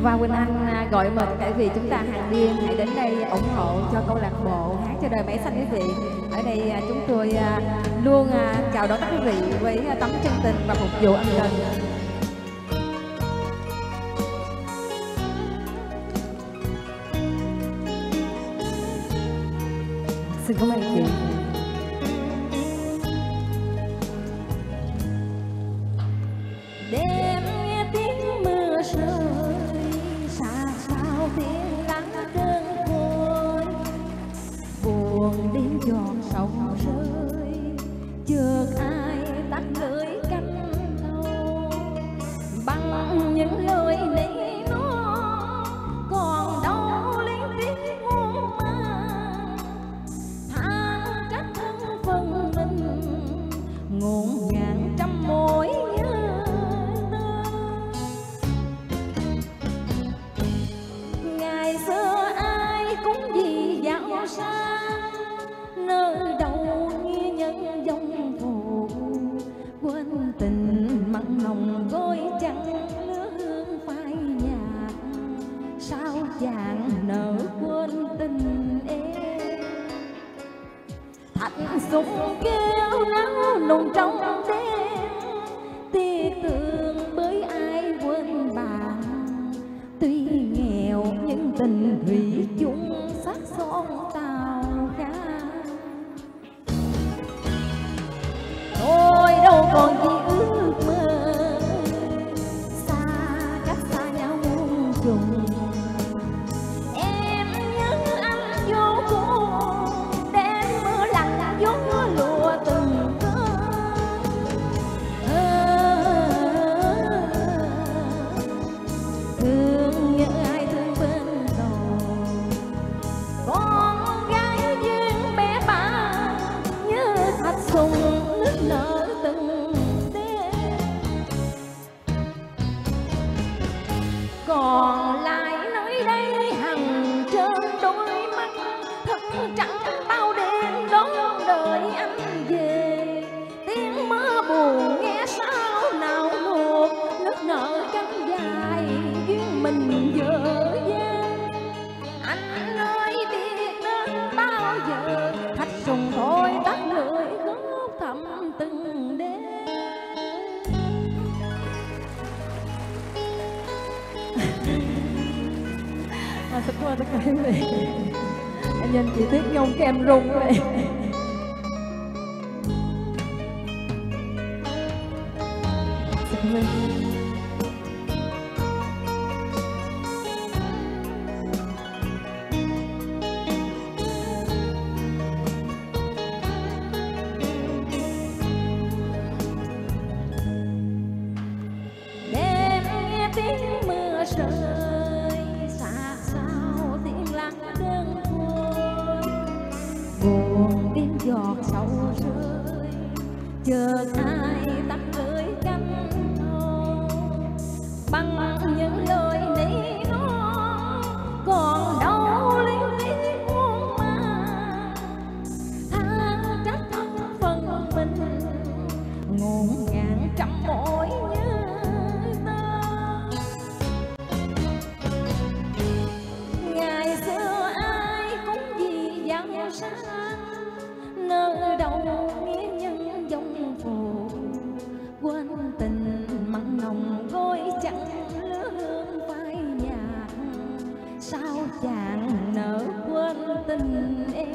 Và Quỳnh Anh gọi mời tất cả quý vị chúng ta hàng đêm hãy đến đây ủng hộ cho câu lạc bộ Hát Cho Đời Mãi Xanh quý vị. Ở đây chúng tôi luôn chào đón các quý vị với tấm chân tình và phục vụ ân cần. Xin cảm ơn chị. Đêm nghe tiếng mưa rơi, xa sao tiếng lá đơn côi, buồn đêm giọt sầu rơi, chợt ai tắt lưỡi canh thâu bằng những lời nỉ non, còn đâu liên tiếng muôn mang than trách thân phần mình ngổn ngang trăm mối nhớ. Ngày xưa ai cũng vì giàu sang, nơi đầu nghe nhân dòng phù quên tình mặn nồng gối trắng lứa hương phai nhạt. Sao chàng nỡ quên tình em, thành súng kêu náo nùng trong đêm, tiếc thương bởi ai quên bạn. Tuy nghèo nhưng tình thủy chung sắc son tàu cá. Thôi đâu còn gì ước mơ, xa cách xa nhau muôn trùng. Em nhớ anh vô cùng, đêm mưa lạnh gió lùa từng cơn. Thương nhớ ai thương bên đầu, con gái duyên bé bả như thạch sùng nức nở từng đêm. Còn lại nơi đây hằng trên đôi mắt thật trắng bao đêm đón đợi anh về. Tiếng mưa buồn nghe sao nào nuột, nức nở cánh dài duyên mình dở dang. Anh ơi biết đến bao giờ, thạch sùng thôi tắt lưỡi góp thầm từng đêm. Xin cảm ơn tất cả quý vị. Em nhìn chị Tuyết Nhung cái em run vậy. Xin cảm ơn. Đêm nghe tiếng mưa rơi, xa sao tiếng lá đơn côi, buồn đêm giọt sầu rơi, chợt ai tắt lưỡi canh thâu bằng những lời nỉ non, còn đâu liên tiếng muôn mang than trách thân phần mình ngổn ngang trăm mối nhớ ta. Ngày xưa ai cũng vì giàu sang, nơi đầu nghe nhân dòng phù quên tình mặn nồng gối trắng lứa hương phai nhạt. Sao chàng nỡ quên tình em,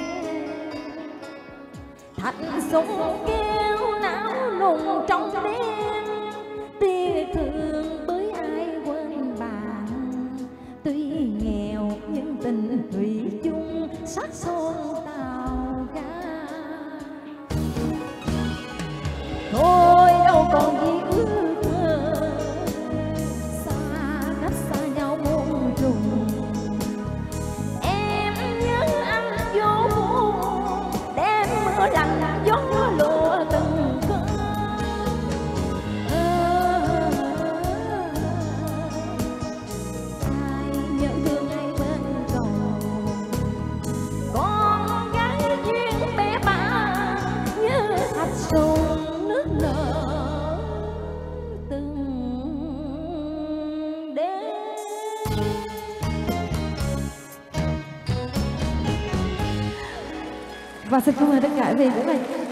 thành súng kêu não nùng trong đêm, tiếc thương bởi ai quên bạn. Tuy nghèo nhưng tình thủy chung sắc son tàu cá. Thôi đâu còn gì ước mơ, xa cách xa nhau muôn trùng. Em nhớ anh vô cùng, đêm mưa lạnh gió lùa Và xin cảm ơn tất cả quý vị.